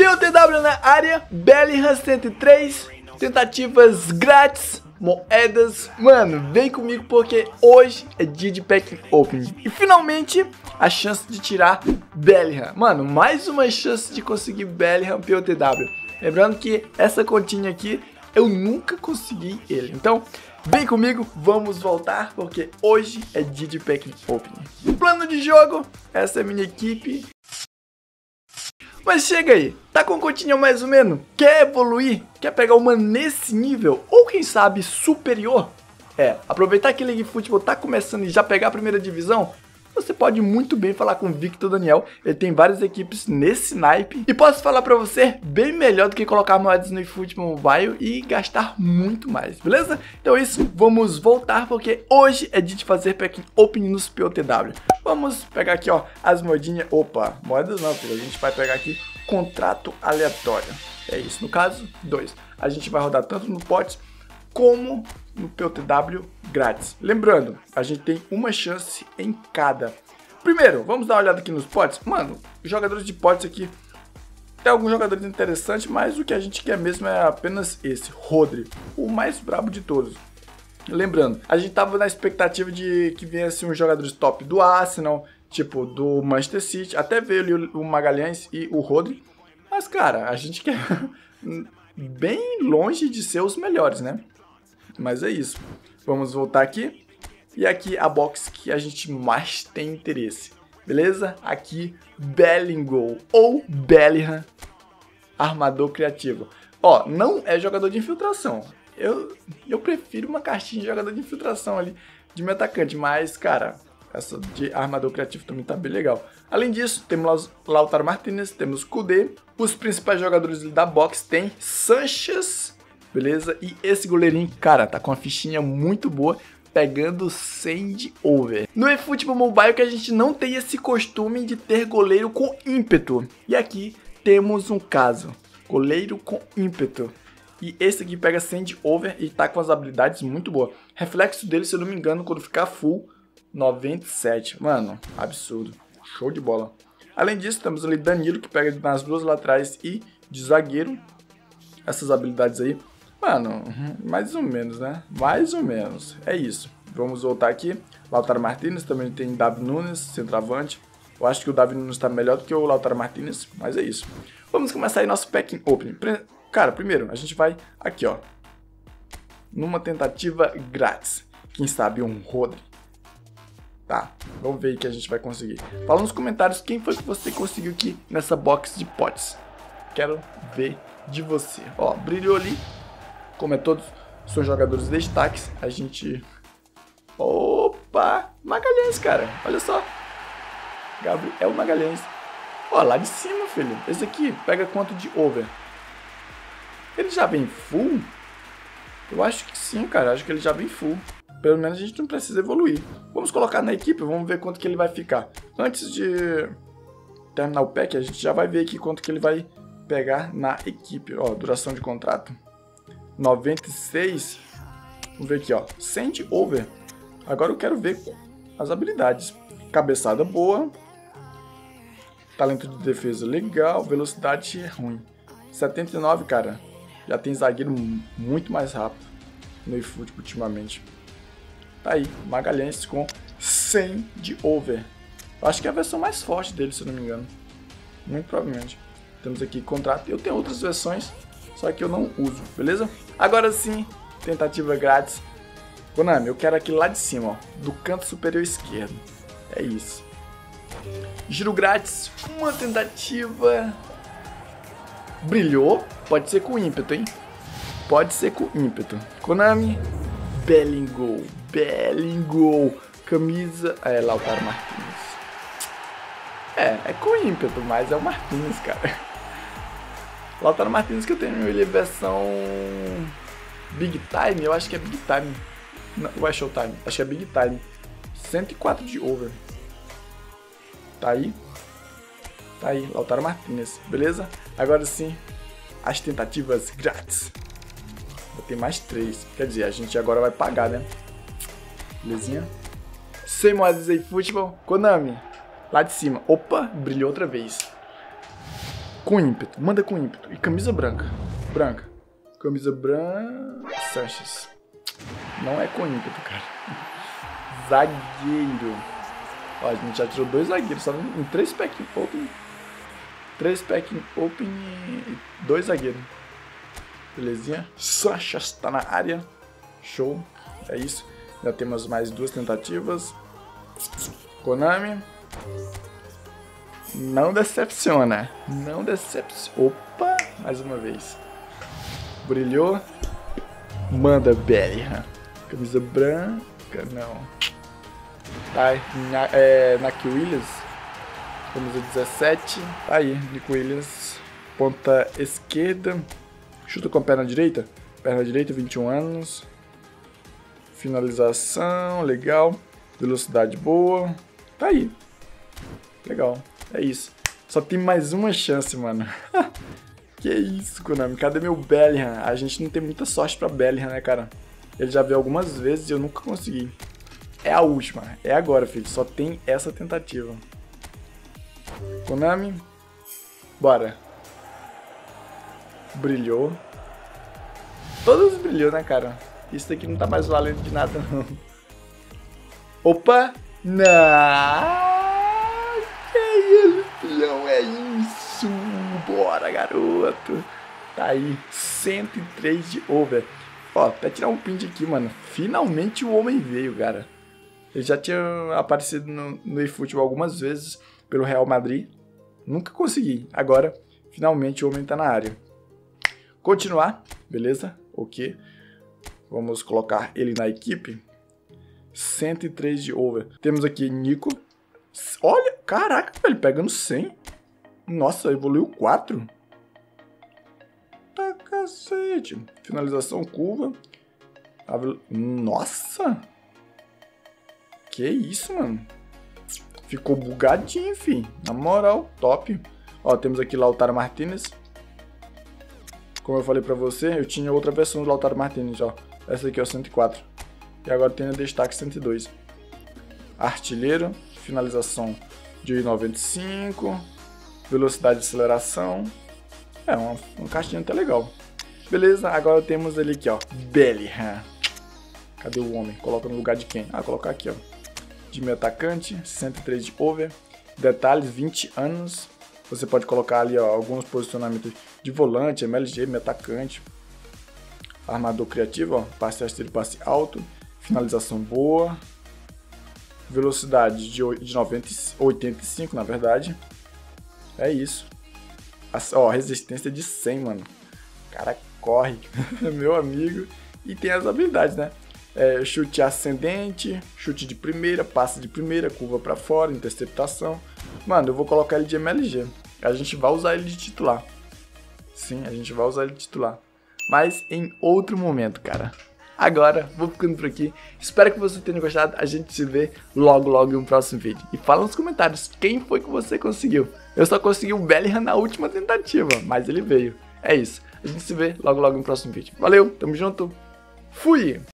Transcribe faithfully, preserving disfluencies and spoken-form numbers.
P O T W na área, Bellingham cento e três, tentativas grátis, moedas. Mano, vem comigo porque hoje é dia de pack opening. E finalmente a chance de tirar Bellingham. Mano, mais uma chance de conseguir Bellingham P O T W. Lembrando que essa continha aqui eu nunca consegui ele. Então, vem comigo, vamos voltar porque hoje é dia de pack opening. Plano de jogo, essa é a minha equipe. Mas chega aí, tá com continha mais ou menos? Quer evoluir? Quer pegar uma nesse nível? Ou quem sabe superior? É, aproveitar que a League Football tá começando e já pegar a primeira divisão? Você pode muito bem falar com o Victor Daniel, ele tem várias equipes nesse naipe. E posso falar pra você, bem melhor do que colocar moedas no eFootball Mobile e gastar muito mais, beleza? Então é isso, vamos voltar porque hoje é dia de fazer pack opening nos P O T W. Vamos pegar aqui, ó, as moedinhas. Opa, moedas não, filho. A gente vai pegar aqui contrato aleatório. É isso, no caso, dois. A gente vai rodar tanto no potes como no P O T W grátis. Lembrando, a gente tem uma chance em cada. Primeiro, vamos dar uma olhada aqui nos potes. Mano, os jogadores de potes aqui, tem alguns jogadores interessantes, mas o que a gente quer mesmo é apenas esse, Rodri, o mais brabo de todos. Lembrando, a gente tava na expectativa de que viesse um jogadores top do Arsenal, tipo do Manchester City, até veio ali o Magalhães e o Rodri, mas cara, a gente quer bem longe de ser os melhores, né? Mas é isso. Vamos voltar aqui. E aqui a box que a gente mais tem interesse. Beleza? Aqui, Bellingham ou Bellingham, armador criativo. Ó, não é jogador de infiltração. Eu, eu prefiro uma caixinha de jogador de infiltração ali, de meu atacante. Mas, cara, essa de armador criativo também tá bem legal. Além disso, temos Lautaro Martinez, temos Kudê. Os principais jogadores da box tem Sanchez. Beleza? E esse goleirinho, cara, tá com uma fichinha muito boa, pegando send over. No eFootball Mobile que a gente não tem esse costume de ter goleiro com ímpeto. E aqui temos um caso, goleiro com ímpeto. E esse aqui pega send over e tá com as habilidades muito boas. Reflexo dele, se eu não me engano, quando ficar full, noventa e sete. Mano, absurdo. Show de bola. Além disso, temos ali Danilo, que pega nas duas laterais e de zagueiro. Essas habilidades aí. Mano, mais ou menos, né? Mais ou menos. É isso. Vamos voltar aqui. Lautaro Martinez, também tem Davi Nunes, centroavante. Eu acho que o Davi Nunes tá melhor do que o Lautaro Martinez, mas é isso. Vamos começar aí nosso packing opening. Cara, primeiro, a gente vai aqui, ó. Numa tentativa grátis. Quem sabe um Rodri. Tá, vamos ver aí que a gente vai conseguir. Fala nos comentários quem foi que você conseguiu aqui nessa box de potes. Quero ver de você. Ó, brilhou ali. Como é todos são jogadores destaques, a gente... Opa! Magalhães, cara. Olha só. Gabriel Magalhães. Ó, lá de cima, filho. Esse aqui pega quanto de over? Ele já vem full? Eu acho que sim, cara. Acho que ele já vem full. Pelo menos a gente não precisa evoluir. Vamos colocar na equipe, vamos ver quanto que ele vai ficar. Antes de terminar o pack, a gente já vai ver aqui quanto que ele vai pegar na equipe. Ó, duração de contrato. noventa e seis. Vamos ver aqui, ó. Send over. Agora eu quero ver as habilidades. Cabeçada boa. Talento de defesa legal. Velocidade ruim. setenta e nove, cara. Já tem zagueiro muito mais rápido no eFootball ultimamente. Tá aí. Magalhães com Send over. Acho que é a versão mais forte dele, se eu não me engano. Muito provavelmente. Temos aqui contrato. Eu tenho outras versões, só que eu não uso, beleza? Agora sim, tentativa grátis. Konami, eu quero aqui lá de cima, ó, do canto superior esquerdo. É isso. Giro grátis, uma tentativa. Brilhou. Pode ser com ímpeto, hein? Pode ser com ímpeto. Konami, Bellingham. Bellingham. Camisa... É, Lautaro Martinez. É, é com ímpeto, mas é o Martinez, cara. Lautaro Martinez que eu tenho ele é versão Big Time, eu acho que é Big Time. Não, ou é Showtime? Acho que é Big Time. cento e quatro de over. Tá aí. Tá aí, Lautaro Martinez, beleza? Agora sim, as tentativas grátis. Vou ter mais três. Quer dizer, a gente agora vai pagar, né? Belezinha? Sem moedas aí, futebol. Konami, lá de cima. Opa, brilhou outra vez. Com ímpeto, manda com ímpeto. E camisa branca. Branca. Camisa branca. Sanches. Não é com ímpeto, cara. Zagueiro. Ó, a gente já tirou dois zagueiros, só em três pack open. Três pack open e dois zagueiros. Belezinha. Sanches tá na área. Show. É isso. Já temos mais duas tentativas. Konami. Não decepciona. Não decepciona. Opa, mais uma vez. Brilhou. Manda Bellingham. Camisa branca, não. Tá, na, é, Nick Williams. Camisa dezessete. Tá aí, Nick Williams. Ponta esquerda. Chuta com a perna direita. Perna direita, vinte e um anos. Finalização, legal. Velocidade boa. Tá aí. Legal. É isso. Só tem mais uma chance, mano. Que isso, Konami. Cadê meu Bellingham? A gente não tem muita sorte pra Bellingham, né, cara? Ele já veio algumas vezes e eu nunca consegui. É a última. É agora, filho. Só tem essa tentativa. Konami. Bora. Brilhou. Todos brilhou, né, cara? Isso daqui não tá mais valendo de nada, não. Opa! Não! Que isso, filhão? É isso! Bora, garoto! Tá aí, cento e três de over. Ó, até tirar um print aqui, mano. Finalmente o homem veio, cara. Ele já tinha aparecido no, no eFootball algumas vezes pelo Real Madrid. Nunca consegui. Agora, finalmente o homem tá na área. Continuar, beleza? Ok. Vamos colocar ele na equipe. cento e três de over. Temos aqui Nico. Olha, caraca, velho, pegando cem. Nossa, evoluiu quatro. Tá cacete. Finalização curva. Nossa. Que isso, mano. Ficou bugadinho, fi. Na moral, top. Ó, temos aqui Lautaro Martinez. Como eu falei pra você, eu tinha outra versão do Lautaro Martinez, ó. Essa aqui é o cento e quatro. E agora tem o destaque cento e dois. Artilheiro. Finalização de noventa e cinco. Velocidade de aceleração. É, uma, uma caixinha até legal. Beleza, agora temos ele aqui, ó. Bellingham. Cadê o homem? Coloca no lugar de quem? Ah, colocar aqui, ó. De meio atacante, cento e três de over. Detalhes, vinte anos. Você pode colocar ali, ó, alguns posicionamentos de volante, M L G, meio atacante. Armador criativo, ó. Passe rasteiro, passe alto. Finalização boa. Velocidade de, de noventa, oitenta e cinco, na verdade. É isso. Ó, resistência de cem, mano. O cara corre, meu amigo. E tem as habilidades, né? É, chute ascendente, chute de primeira, passe de primeira, curva pra fora, interceptação. Mano, eu vou colocar ele de M L G. A gente vai usar ele de titular. Sim, a gente vai usar ele de titular. Mas em outro momento, cara. Agora, vou ficando por aqui. Espero que você tenha gostado. A gente se vê logo, logo em um próximo vídeo. E fala nos comentários quem foi que você conseguiu. Eu só consegui o Bellingham na última tentativa, mas ele veio. É isso. A gente se vê logo, logo em um próximo vídeo. Valeu, tamo junto. Fui!